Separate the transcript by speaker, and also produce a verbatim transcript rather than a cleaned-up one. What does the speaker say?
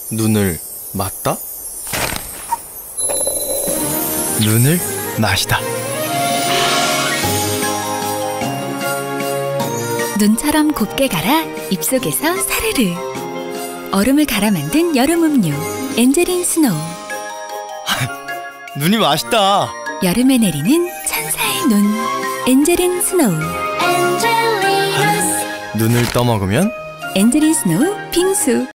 Speaker 1: 눈을 맞다? 눈을 마시다.
Speaker 2: 눈처럼 곱게 갈아 입속에서 사르르. 얼음을 갈아 만든 여름 음료 엔젤인 스노우.
Speaker 1: 눈이 맛있다.
Speaker 2: 여름에 내리는 천사의 눈 엔젤인 스노우.
Speaker 1: 눈을 떠먹으면
Speaker 2: 엔젤인 스노우 빙수.